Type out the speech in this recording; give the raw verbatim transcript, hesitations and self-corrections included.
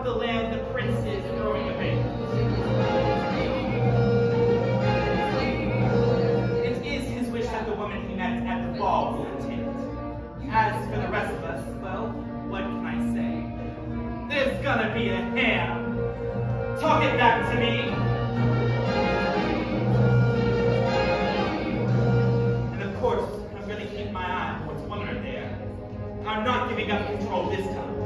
the land the princes growing of age. It is his wish that the woman he met at the ball will attend. As for the rest of us, well, what can I say? There's gonna be a ham. Talk it back to me. And of course, I'm gonna keep my eye on what's wondering there. I'm not giving up control this time.